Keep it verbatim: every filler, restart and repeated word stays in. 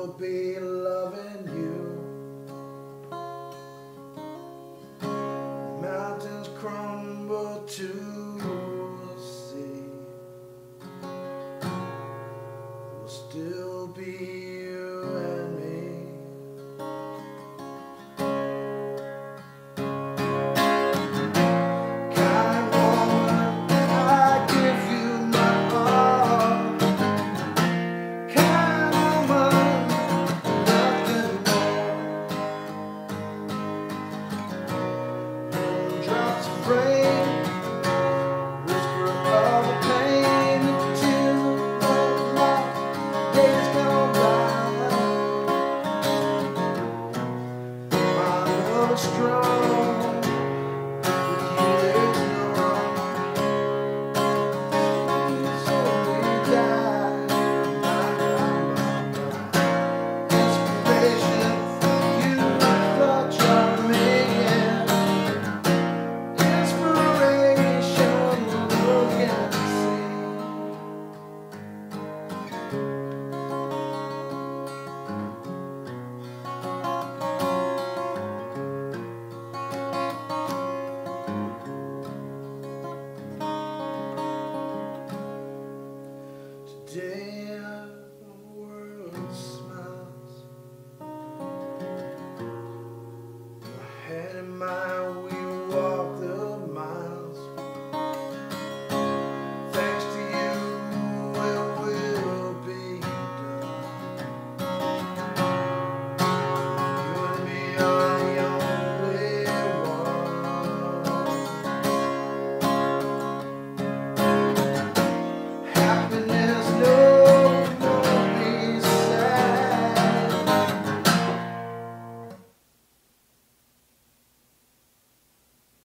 still be loving you. Mountains crumble to the sea. Will still be you and me. Kind woman, I give you my all. Kind woman, nothing more. Drops of rain, whisper of pain until my days go by. My love is strong, but you ignore. So we die, die, die, die. Inspiration for you, the charming. Inspiration, look and see. Today the world smiles. My head and my wheel